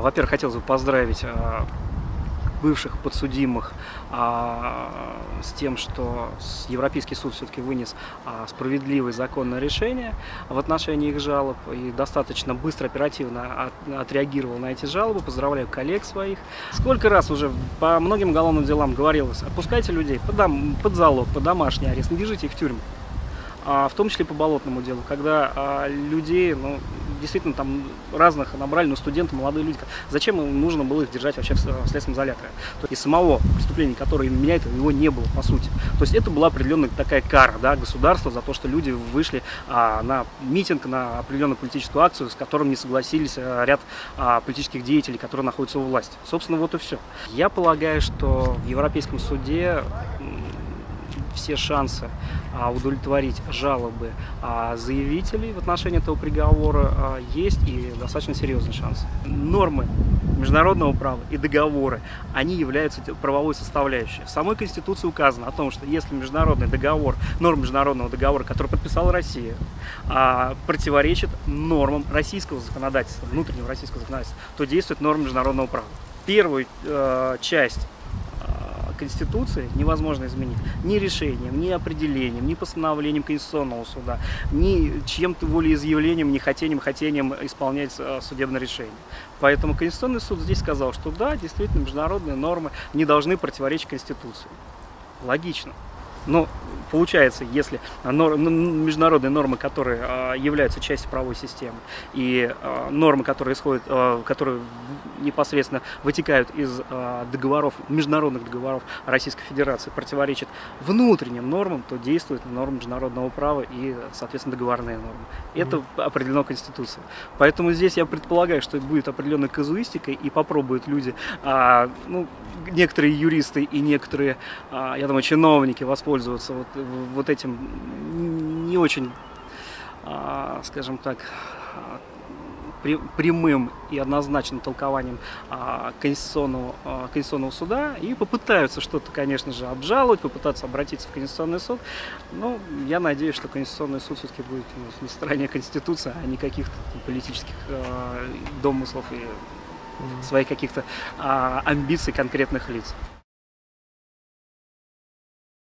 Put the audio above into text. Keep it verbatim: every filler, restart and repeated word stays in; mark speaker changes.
Speaker 1: Во-первых, хотелось бы поздравить бывших подсудимых с тем, что Европейский суд все-таки вынес справедливое законное решение в отношении их жалоб и достаточно быстро, оперативно отреагировал на эти жалобы. Поздравляю коллег своих. Сколько раз уже по многим уголовным делам говорилось: отпускайте людей под, дом, под залог, под домашний арест, не держите их в тюрьму. В том числе по болотному делу, когда людей, ну, действительно там разных набрали, но студенты, молодые люди, зачем им нужно было их держать вообще в следственном изоляторе? И самого преступления, которое меняет, его не было, по сути. То есть это была определенная такая кара, да, государства за то, что люди вышли а, на митинг, на определенную политическую акцию, с которым не согласились а, ряд а, политических деятелей, которые находятся у власти. Собственно, вот и все. Я полагаю, что в Европейском суде все шансы а, удовлетворить жалобы а, заявителей в отношении этого приговора а, есть, и достаточно серьезный шанс. Нормы международного права и договоры, они являются правовой составляющей. В самой Конституции указано о том, что если международный договор, норм международного договора, который подписала Россия, а, противоречит нормам российского законодательства, внутреннего российского законодательства, то действует норма международного права. Первую э, часть Конституции невозможно изменить ни решением, ни определением, ни постановлением Конституционного суда, ни чьим-то волеизъявлением, ни хотением, хотением исполнять судебное решение. Поэтому Конституционный суд здесь сказал, что да, действительно, международные нормы не должны противоречить Конституции. Логично. Но получается, если международные нормы, которые являются частью правовой системы, и нормы, которые исходят, которые непосредственно вытекают из договоров, международных договоров Российской Федерации, противоречат внутренним нормам, то действуют нормы международного права и, соответственно, договорные нормы. Это определено Конституцией. Поэтому здесь я предполагаю, что будет определенной казуистикой, и попробуют люди, ну, некоторые юристы и некоторые, я думаю, чиновники воспользоваться вот, вот этим не очень, скажем так, прямым и однозначным толкованием Конституционного, Конституционного суда и попытаются что-то, конечно же, обжаловать, попытаться обратиться в Конституционный суд. Но я надеюсь, что Конституционный суд все-таки будет на стороне Конституции, а не каких-то политических домыслов и своих каких-то амбиций конкретных лиц.